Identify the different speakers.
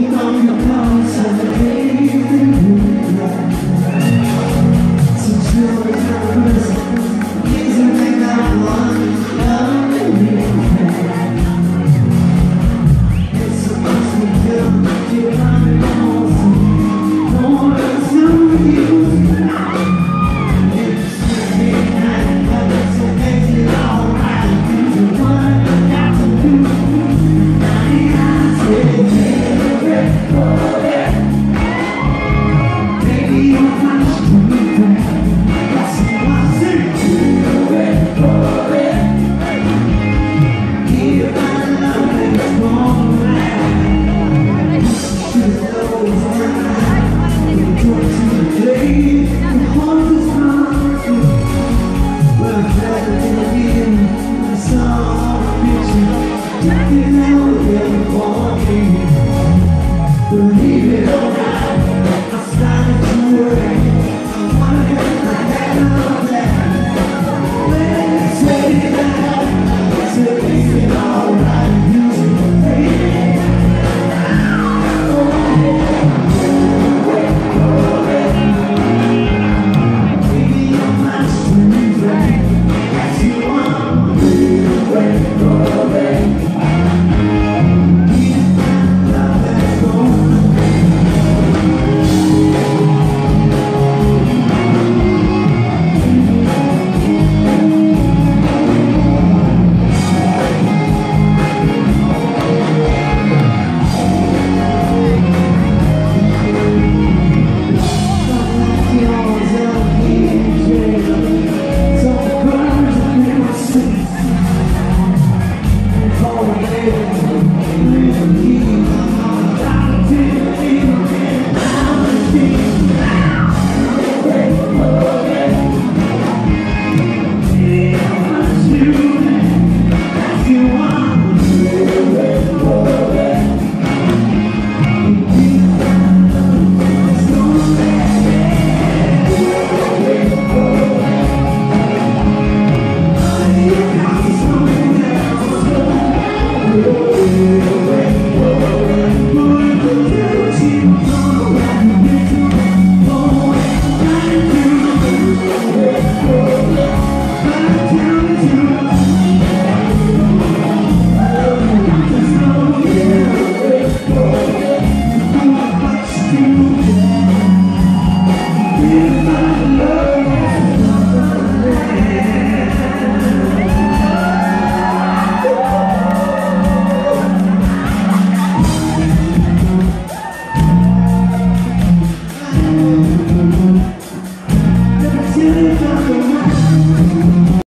Speaker 1: Believe it or not, I started to worry. I wonder if I had all that. Let's take it out, so is it alright? Music, baby. Baby, you're my strength, as you want. Till